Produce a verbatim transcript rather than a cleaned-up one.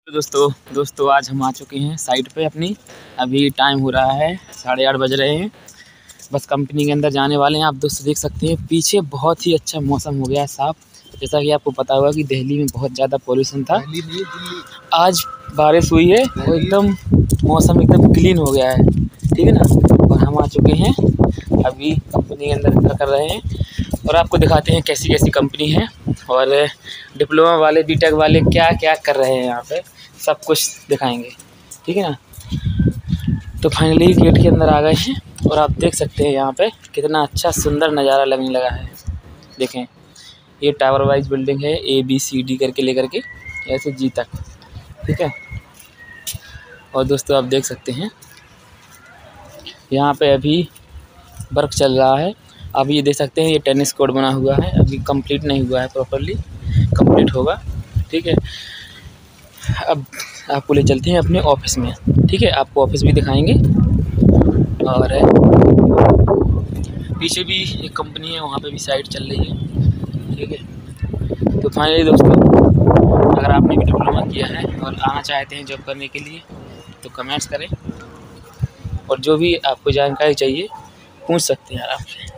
तो दोस्तों दोस्तों आज हम आ चुके हैं साइट पे अपनी। अभी टाइम हो रहा है साढ़े आठ बज रहे हैं। बस कंपनी के अंदर जाने वाले हैं। आप दोस्तों देख सकते हैं पीछे बहुत ही अच्छा मौसम हो गया है साफ। जैसा कि आपको पता होगा कि दिल्ली में बहुत ज़्यादा पॉल्यूशन था। आज बारिश हुई है और एकदम मौसम एकदम क्लीन हो गया है, ठीक है ना। और हम आ चुके हैं अभी कंपनी के अंदर इंटर कर रहे हैं और आपको दिखाते हैं कैसी कैसी कंपनी है और डिप्लोमा वाले बीटेक वाले क्या क्या कर रहे हैं यहाँ पे, सब कुछ दिखाएंगे, ठीक है ना। तो फाइनली गेट के अंदर आ गए हैं और आप देख सकते हैं यहाँ पे कितना अच्छा सुंदर नज़ारा लगने लगा है। देखें ये टावर वाइज बिल्डिंग है, ए बी सी डी करके लेकर के ऐसे जी तक, ठीक है। और दोस्तों आप देख सकते हैं यहाँ पे अभी वर्क चल रहा है। आप ये देख सकते हैं ये टेनिस कोर्ट बना हुआ है, अभी कंप्लीट नहीं हुआ है, प्रॉपर्ली कंप्लीट होगा, ठीक है। अब आपको ले चलते हैं अपने ऑफिस में, ठीक है। आपको ऑफिस भी दिखाएंगे और पीछे भी एक कंपनी है, वहाँ पे भी साइट चल रही है, ठीक है। तो फाइनली दोस्तों अगर आपने भी डिप्लोमा किया है और आना चाहते हैं जॉब करने के लिए तो कमेंट्स करें और जो भी आपको जानकारी चाहिए पूछ सकते हैं आप।